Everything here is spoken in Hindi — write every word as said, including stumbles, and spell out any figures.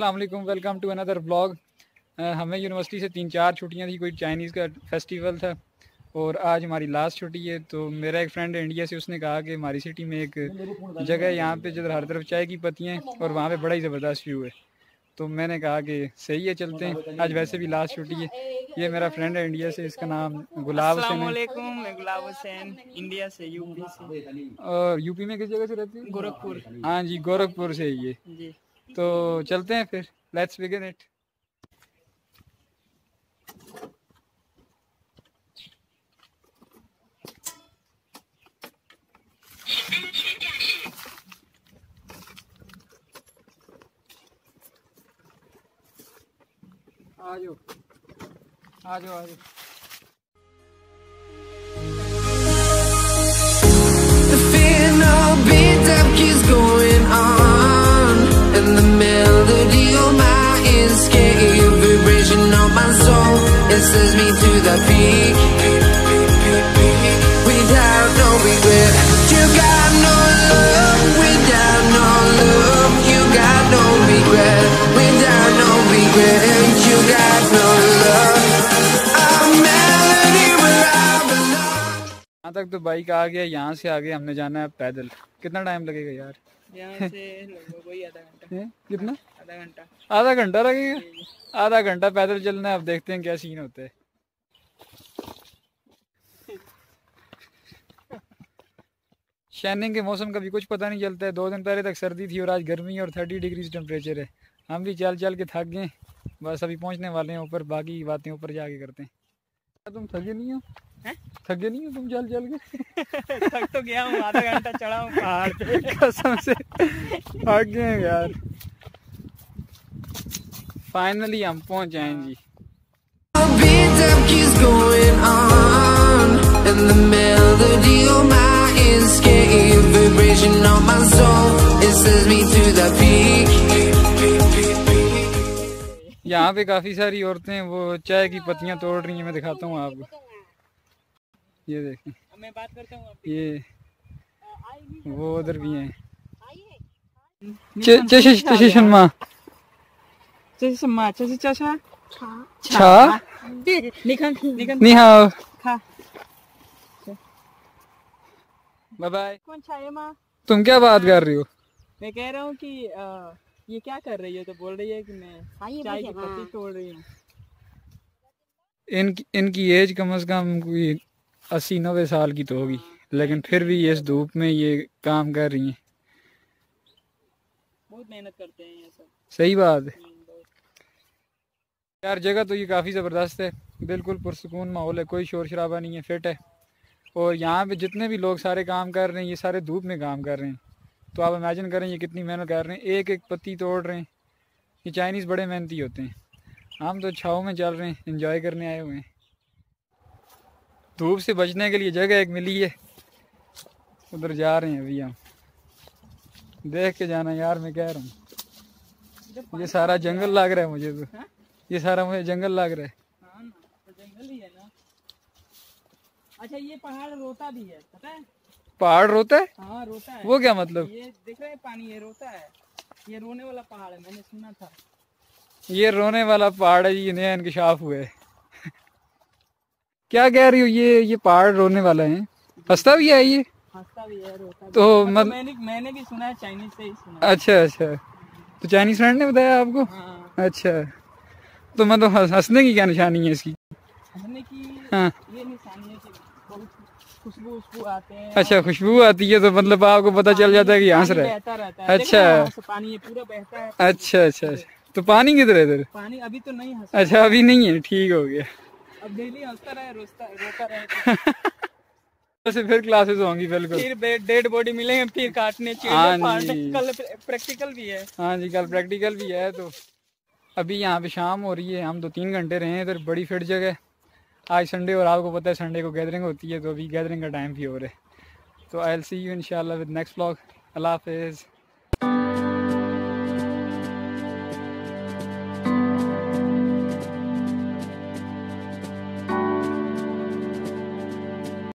अस्सलाम वालेकुम, वेलकम टू अनदर व्लॉग। हमें यूनिवर्सिटी से तीन चार छुट्टियां थी, कोई चाइनीज़ का फेस्टिवल था और आज हमारी लास्ट छुट्टी है। तो मेरा एक फ्रेंड है इंडिया से, उसने कहा कि हमारी सिटी में एक जगह है यहाँ पे जिधर हर तरफ चाय की पत्तियाँ हैं और वहाँ पे बड़ा ही ज़बरदस्त व्यू है। तो मैंने कहा कि सही है, चलते हैं। आज वैसे भी लास्ट छुट्टी है। ये मेरा फ्रेंड है इंडिया से, इसका नाम गुलाब हुसैन है। मैं गुलाब हुसैन, इंडिया से, यूपी से। और यूपी में किस जगह से रहती है? गोरखपुर। हाँ जी, गोरखपुर से ये जी। तो चलते हैं फिर, लेट्स बिगिन इट। आ जाओ आ जाओ आ जाओ। The fear no beat up keeps going on, and the melody of my escape, vibration of my soul, it sends me to the peak. Without no regret, you got no love. Without no love, you got no regret. Without no regret, you got no love. A melody where I belong. यहाँ तक तो बाइक आ गया, यहाँ से आगे हमने जाना है पैदल। कितना टाइम लगेगा यार? यहाँ से लगभग वही आधा घंटा। कितना? आधा घंटा। आधा घंटा लगेगा? आधा घंटा पैदल चलना है। अब देखते हैं क्या सीन होता है। शाइनिंग के मौसम का भी कुछ पता नहीं चलता है। दो दिन पहले तक सर्दी थी और आज गर्मी और थर्टी डिग्री टेम्परेचर है। हम भी चल चल के थक गए, बस अभी पहुंचने वाले हैं ऊपर। बाकी बातें ऊपर जाके करते हैं। तुम थके नहीं हो? हैं? थके नहीं हो तुम चल चल के? थक तो गया हूँ, आधा घंटा चढ़ा हूँ पहाड़ पे। कसम से थक गए हैं यार। फाइनली हम पहुंच जाएं जी। Beat up keeps going on, and the melody of my escape, vibration of my soul, it sends me to the peak. यहाँ पे काफी सारी औरतें वो चाय की पत्तियां तोड़ रही हैं। मैं दिखाता हूँ आपको, ये देखें। मैं बात करता हूँ। ये वो उधर भी हैं। चशमा चशमा चशा छा निखन निखन निहाओ खा। Bye bye. कौन छाये माँ? तुम क्या बात कर रही हो? मैं कह रहा हूँ कि आ, ये क्या कर रही है? तो बोल रही है कि मैं चाय की पत्ती तोड़ रही हूँ। इनकी इनकी एज कम से कम कोई अस्सी नब्बे साल की तो होगी, लेकिन फिर भी इस धूप में ये काम कर रही हैं। बहुत मेहनत करते हैं ये सब। सही बात है यार। जगह तो ये काफ़ी ज़बरदस्त है, बिल्कुल पुरसुकून माहौल है, कोई शोर शराबा नहीं है, फिट है। और यहाँ पे जितने भी लोग सारे काम कर रहे हैं, ये सारे धूप में काम कर रहे हैं। तो आप इमेजिन करें ये कितनी मेहनत कर रहे हैं, एक एक पत्ती तोड़ रहे हैं। ये चाइनीज़ बड़े मेहनती होते हैं। हम तो छाँव में चल रहे हैं, एंजॉय करने आए हुए हैं। धूप से बचने के लिए जगह एक मिली है, उधर जा रहे हैं अभी हम। देख के जाना यार, मैं कह रहा हूँ। ये सारा जंगल लग रहा है मुझे तो। ये सारा मुझे जंगल लग रहा है। हाँ ना, तो जंगल ही है ना। अच्छा, ये पहाड़ रोता भी है, पता है? पहाड़ रोता है? हाँ रोता है। वो क्या मतलब? ये देख रहे हैं पानी, ये रोता है। ये रोने वाला पहाड़ है, मैंने सुना था। ये रोने वाला पहाड़ है, ये नया इंकशाफ हुआ है। क्या कह रही हो? ये ये पहाड़ रोने वाला है? हंसता भी है ये? हंसता भी है, रोता भी तो है। मत... मैंने मैंने भी सुना है, चाइनीज से ही सुना। अच्छा अच्छा, तो चाइनीज फ्रेंड ने बताया आपको? हाँ। अच्छा, तो मतलब हंसने की क्या निशानी है इसकी? हंसने की हाँ। ये निशानी है कि बहुत खुशबू खुशबू आते हैं। अच्छा, खुशबू आती है तो मतलब आपको पता चल जाता है कि हंस रहा है। बहता रहता है। अच्छा, पानी ये पूरा बहता है। अच्छा अच्छा अच्छा, तो पानी किधर है इधर? पानी अभी तो नहीं हंसता। अच्छा, अभी नहीं है, ठीक हो गया। अब डेली हंसता रहे, रोता रोता रहे। वैसे फिर क्लासेस होंगी बिल्कुल। फिर डेड बॉडी मिलेंगे, फिर काटने चाहिए। कल प्रैक्टिकल भी है। हाँ जी, कल प्रैक्टिकल भी है। तो अभी यहाँ पे शाम हो रही है, हम दो तीन घंटे रहे हैं इधर। बड़ी फिट जगह है। आज संडे और आपको पता है संडे को गैदरिंग होती है, तो अभी गैदरिंग का टाइम भी हो रहा है। तो आई विल सी यू इंशाल्लाह विद नेक्स्ट व्लॉग। अल्लाह हाफिज़।